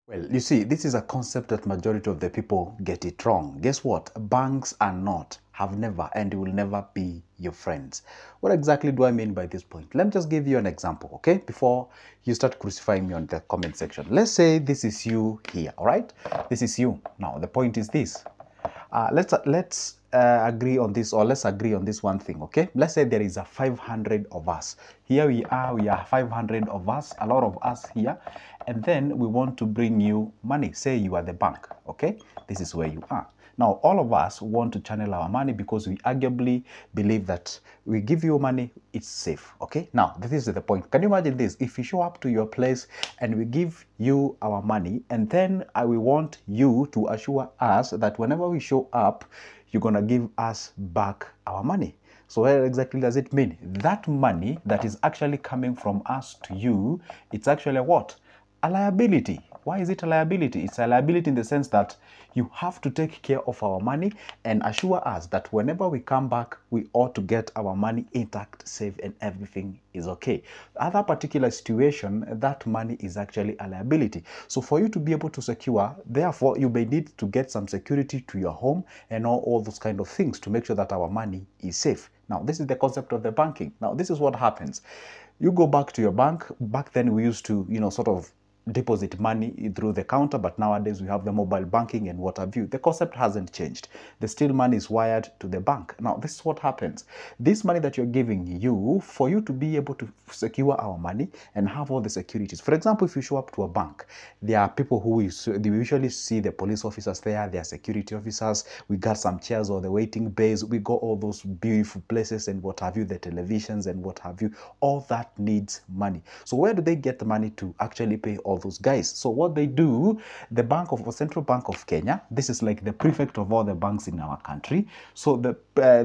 Well, you see, this is a concept that majority of the people get it wrong. Guess what? Banks are not, have never, and will never be your friends. What exactly do I mean by this point? Let me just give you an example, okay? Before you start crucifying me on the comment section. Let's say this is you here, all right? This is you. Now, the point is this. Let's agree on this, or let's agree on this one thing, okay? Let's say there is a 500 of us. Here we are 500 of us, a lot of us here, and then we want to bring you money. Say you are the bank, okay? This is where you are. Now, all of us want to channel our money because we arguably believe that we give you money, it's safe, okay? Now, this is the point. Can you imagine this? If we show up to your place and we give you our money, and then we want you to assure us that whenever we show up, you're going to give us back our money. So what exactly does it mean? That money that is actually coming from us to you, it's actually what? A liability. Why is it a liability? It's a liability in the sense that you have to take care of our money and assure us that whenever we come back, we ought to get our money intact, safe, and everything is okay. Other particular situation, that money is actually a liability. So for you to be able to secure, therefore, you may need to get some security to your home and all those kind of things to make sure that our money is safe. Now, this is the concept of the banking. Now, this is what happens. You go back to your bank. Back then, we used to, sort of deposit money through the counter, but nowadays we have the mobile banking and what have you. The concept hasn't changed. The still money is wired to the bank. Now, this is what happens. This money that you're giving you, for you to be able to secure our money and have all the securities. For example, if you show up to a bank, there are people who we usually see the police officers there, there are security officers, we got some chairs or the waiting bays, we got all those beautiful places and what have you, the televisions and what have you. All that needs money. So where do they get the money to actually pay all those guys? So what they do, the Central Bank of Kenya, this is like the prefect of all the banks in our country. So the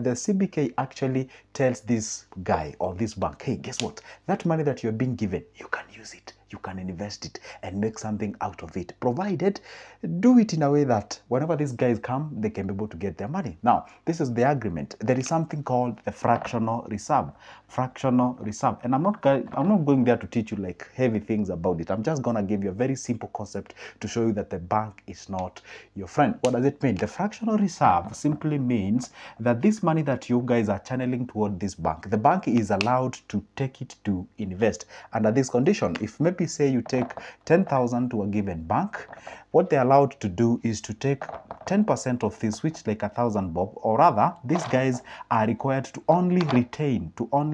CBK actually tells this guy or this bank, hey, guess what? That money that you're being given, you can use it. You can invest it and make something out of it, provided do it in a way that whenever these guys come, they can be able to get their money. Now, this is the agreement. There is something called the fractional reserve. Fractional reserve. And I'm not going there to teach you like heavy things about it. I'm just going to give you a very simple concept to show you that the bank is not your friend. What does it mean? The fractional reserve simply means that this money that you guys are channeling toward this bank, the bank is allowed to take it to invest under this condition. If maybe say you take 10,000 to a given bank, what they're allowed to do is to take 10% of this, which like 1,000 bob, or rather, these guys are required to only retain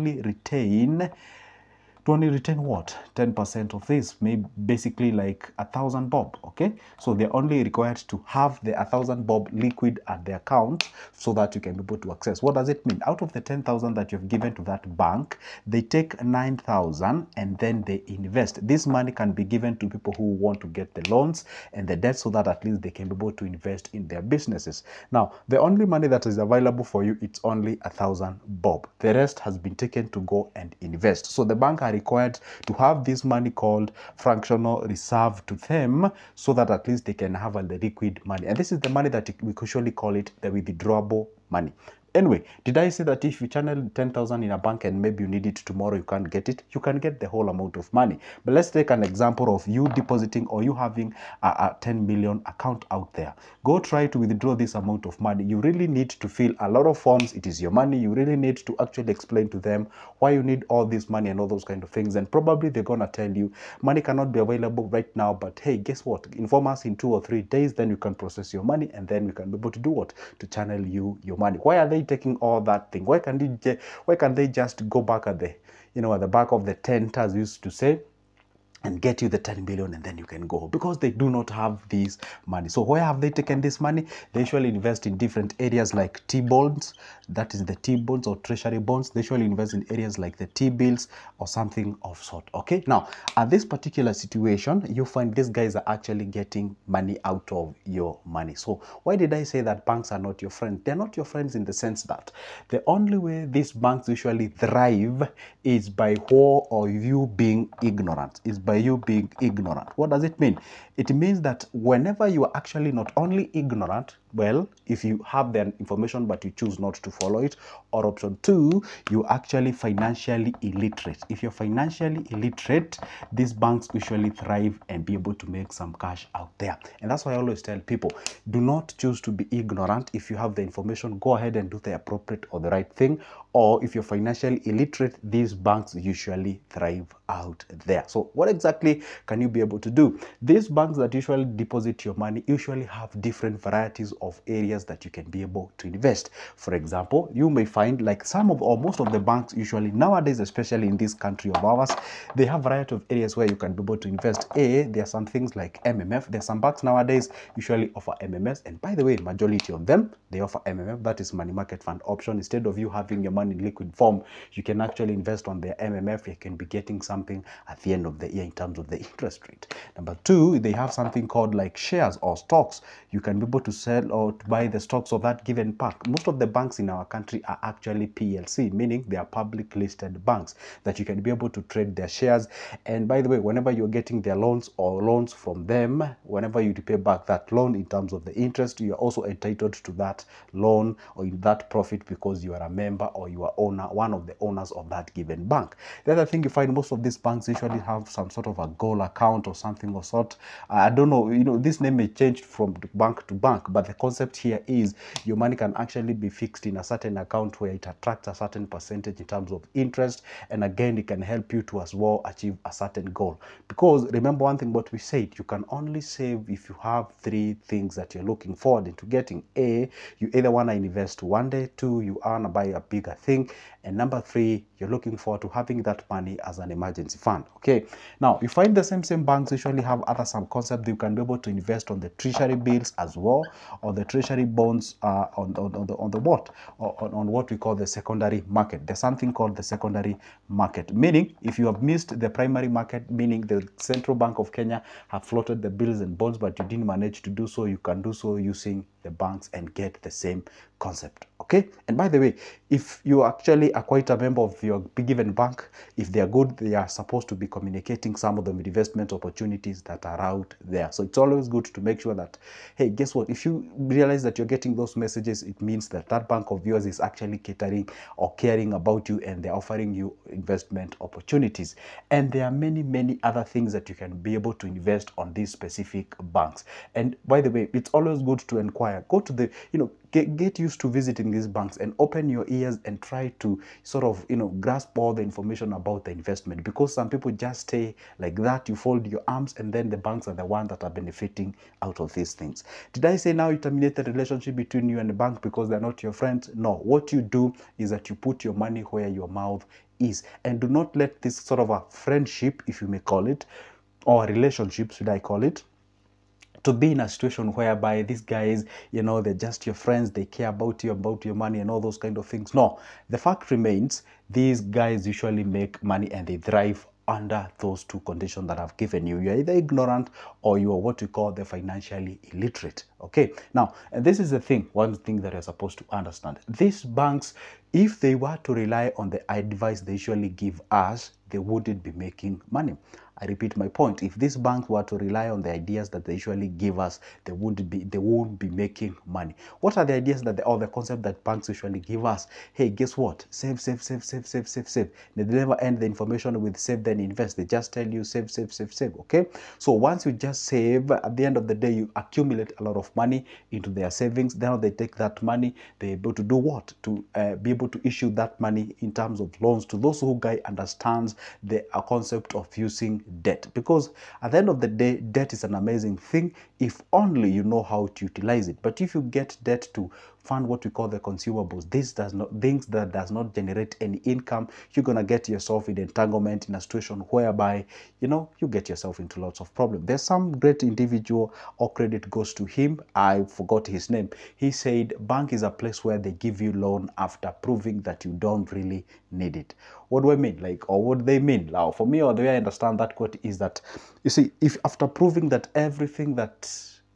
what? 10% of this, maybe basically like 1,000 bob, okay? So they're only required to have the 1,000 bob liquid at the account so that you can be able to access. What does it mean? Out of the 10,000 that you've given to that bank, they take 9,000 and then they invest. This money can be given to people who want to get the loans and the debt so that at least they can be able to invest in their businesses. Now, the only money that is available for you, it's only 1,000 bob. The rest has been taken to go and invest. So the bank are required to have this money called fractional reserve to them so that at least they can have the liquid money. And this is the money that we usually call it the withdrawable money. Anyway, did I say that if you channel 10,000 in a bank and maybe you need it tomorrow, you can't get it? You can get the whole amount of money. But let's take an example of you depositing or you having a 10 million account out there. Go try to withdraw this amount of money. You really need to fill a lot of forms. It is your money. You really need to actually explain to them why you need all this money and all those kind of things. And probably they're going to tell you money cannot be available right now, but hey, guess what? Inform us in 2 or 3 days, then you can process your money and then we can be able to do what? To channel you your money. Why are they taking all that thing? Why can't they just go back at the, at the back of the tent, as we used to say, and get you the 10 billion and then you can go? Because they do not have this money. So where have they taken this money? They usually invest in different areas like T-bonds, that is the T-bonds or treasury bonds. They usually invest in areas like the T-bills or something of sort, okay? Now, at this particular situation, you find these guys are actually getting money out of your money. So why did I say that banks are not your friend? They're not your friends in the sense that the only way these banks usually thrive is by war or you being ignorant, is by by you being ignorant. What does it mean? It means that whenever you are actually not only ignorant, well, if you have the information but you choose not to follow it, or option two, you're actually financially illiterate. If you're financially illiterate, these banks usually thrive and be able to make some cash out there. And that's why I always tell people, do not choose to be ignorant. If you have the information, go ahead and do the appropriate or the right thing. Or if you're financially illiterate, these banks usually thrive out there. So what exactly can you be able to do? These banks that usually deposit your money usually have different varieties of areas that you can be able to invest. For example, you may find like some of or most of the banks usually nowadays, especially in this country of ours, they have a variety of areas where you can be able to invest. There are some things like MMF. There are some banks nowadays usually offer MMS, and by the way, majority of them, they offer MMF, that is money market fund option. Instead of you having your money in liquid form, you can actually invest on their MMF. You can be getting something at the end of the year in terms of the interest rate. Number two, they have something called like shares or stocks. You can be able to sell or to buy the stocks of that given bank. Most of the banks in our country are actually PLC, meaning they are public listed banks that you can be able to trade their shares. And by the way, whenever you're getting their loans or loans from them, whenever you repay back that loan in terms of the interest, you are also entitled to that loan or that profit because you are a member or you are owner, one of the owners of that given bank. The other thing you find, most of these banks usually have some sort of a goal account or something of sort. I don't know, this name may change from bank to bank, but the concept here is your money can actually be fixed in a certain account where it attracts a certain percentage in terms of interest, and again it can help you to as well achieve a certain goal. Because remember one thing what we said, you can only save if you have three things that you're looking forward into getting. A, you either want to invest one day. Two, you want to buy a bigger thing. And number three, you're looking forward to having that money as an emergency fund. Okay, now you find the same banks usually have other some concepts. You can be able to invest on the treasury bills as well, or the treasury bonds on what we call the secondary market. There's something called the secondary market, meaning if you have missed the primary market, meaning the Central Bank of Kenya have floated the bills and bonds, but you didn't manage to do so, you can do so using the banks and get the same concept. Okay, and by the way, if you actually are quite a member of your given bank, if they are good, they are supposed to be communicating some of the investment opportunities that are out there. So it's always good to make sure that, hey, guess what, if you realize that you're getting those messages, it means that that bank of yours is actually catering or caring about you, and they're offering you investment opportunities. And there are many other things that you can be able to invest on these specific banks. And by the way, it's always good to inquire. Go to the, get used to visiting these banks and open your ears and try to sort of, grasp all the information about the investment, because some people just stay like that. You fold your arms, and then the banks are the ones that are benefiting out of these things. Did I say now you terminate the relationship between you and the bank because they're not your friends? No. What you do is that you put your money where your mouth is, and do not let this sort of a friendship, if you may call it, or a relationship, should I call it, to be in a situation whereby these guys, they're just your friends, they care about you, about your money and all those kind of things. No, the fact remains, these guys usually make money and they thrive under those two conditions that I've given you. You're either ignorant or you are what we call the financially illiterate. Okay, now, and this is the thing, one thing that you're supposed to understand. These banks, if they were to rely on the advice they usually give us, they wouldn't be making money. I repeat my point. If these banks were to rely on the ideas that they usually give us, they won't be making money. What are the ideas or the concept that banks usually give us? Hey, guess what? Save. They never end the information with save then invest. They just tell you save. Okay. So once you just save, at the end of the day, you accumulate a lot of money into their savings. Now they take that money, they're able to do what? To be able to issue that money in terms of loans to those who understands the concept of using debt. Because at the end of the day, debt is an amazing thing if only you know how to utilize it. But if you get debt to fund what we call the consumables, things that does not generate any income, you're gonna get yourself in entanglement in a situation whereby you get yourself into lots of problems. There's some great individual, all credit goes to him, I forgot his name. He said bank is a place where they give you loan after proving that you don't really need it. What do I mean? Or what they mean? Now, for me, or the way I understand that quote is that, you see, if after proving that everything that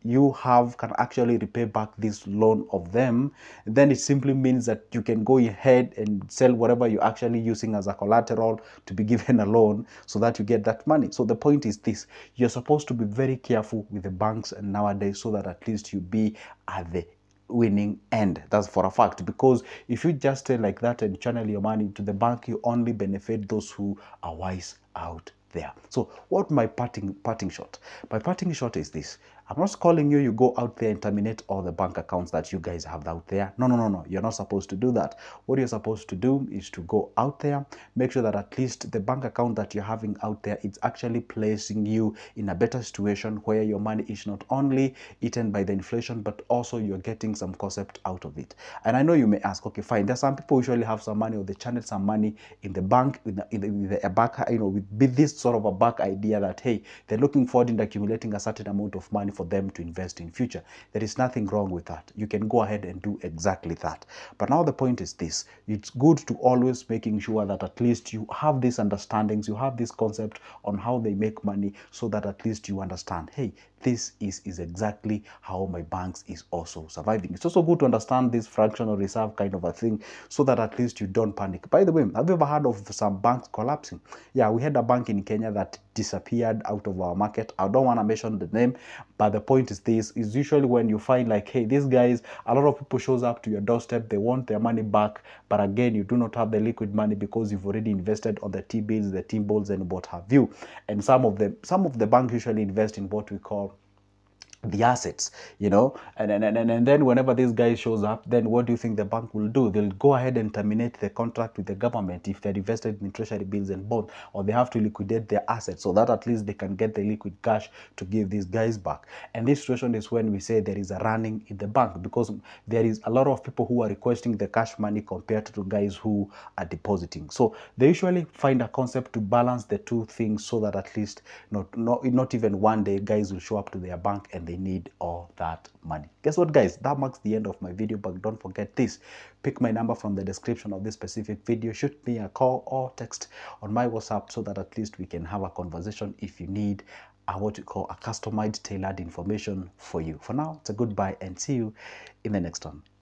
you have can actually repay back this loan of them, then it simply means that you can go ahead and sell whatever you're actually using as a collateral to be given a loan so that you get that money. So the point is this: you're supposed to be very careful with the banks and nowadays, so that at least you be at the winning end. That's for a fact, because if you just stay like that and channel your money to the bank, you only benefit those who are wise out there. So what my parting shot? My parting shot is this: I'm not calling you go out there and terminate all the bank accounts that you guys have out there. No. You're not supposed to do that. What you're supposed to do is to go out there, make sure that at least the bank account that you're having out there, it's actually placing you in a better situation where your money is not only eaten by the inflation, but also you're getting some concept out of it. And I know you may ask, okay, fine, there's some people usually have some money, or they channel some money in the bank with a back, with this sort of a back idea that, hey, they're looking forward in accumulating a certain amount of money for them to invest in future. There is nothing wrong with that. You can go ahead and do exactly that. But now the point is this: it's good to always making sure that at least you have these understandings, you have this concept on how they make money, so that at least you understand, hey, this is exactly how my banks is also surviving. It's also good to understand this fractional reserve kind of a thing, so that at least you don't panic. By the way, have you ever heard of some banks collapsing? Yeah, we had a bank in Kenya that disappeared out of our market. I don't want to mention the name, but the point is this: is usually when you find like, hey, these guys, a lot of people shows up to your doorstep, they want their money back, but again, you do not have the liquid money because you've already invested on the T-bills, the T-balls, and what have you. And some of the banks usually invest in what we call the assets, and then whenever this guy shows up, then what do you think the bank will do? They'll go ahead and terminate the contract with the government if they're invested in treasury bills and bonds, or they have to liquidate their assets so that at least they can get the liquid cash to give these guys back. And this situation is when we say there is a running in the bank, because there is a lot of people who are requesting the cash money compared to guys who are depositing. So they usually find a concept to balance the two things, so that at least not even one day guys will show up to their bank and they need all that money. Guess what, guys? That marks the end of my video, but don't forget this: pick my number from the description of this specific video, shoot me a call or text on my WhatsApp, so that at least we can have a conversation if you need what you call a customized, tailored information for you. For now, it's a goodbye and see you in the next one.